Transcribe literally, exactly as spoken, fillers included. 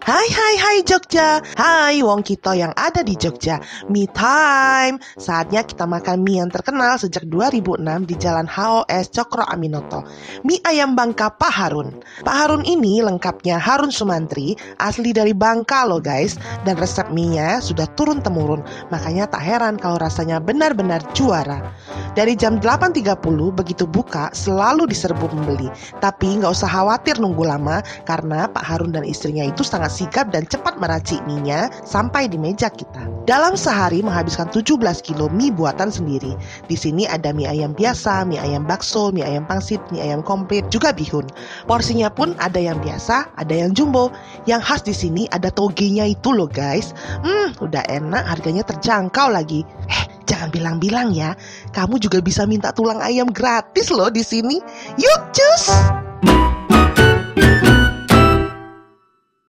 Hai hai hai Jogja. Hai wong kita yang ada di Jogja. Me time. Saatnya kita makan mie yang terkenal sejak dua ribu enam di Jalan H O S Cokro Aminoto. Mie ayam Bangka Pak Harun. Pak Harun ini lengkapnya Harun Sumantri, asli dari Bangka loh guys. Dan resep mie-nya sudah turun-temurun. Makanya tak heran kalau rasanya benar-benar juara. Dari jam delapan tiga puluh begitu buka selalu diserbu pembeli. Tapi nggak usah khawatir nunggu lama karena Pak Harun dan istrinya itu sangat sigap dan cepat meracik mie-nya sampai di meja kita. Dalam sehari menghabiskan tujuh belas kilo mie buatan sendiri. Di sini ada mie ayam biasa, mie ayam bakso, mie ayam pangsit, mie ayam komplit, juga bihun. Porsinya pun ada yang biasa, ada yang jumbo. Yang khas di sini ada togenya itu loh guys. Hmm, udah enak, harganya terjangkau lagi. Eh, jangan bilang-bilang ya, kamu juga bisa minta tulang ayam gratis loh di sini. Yuk, cus!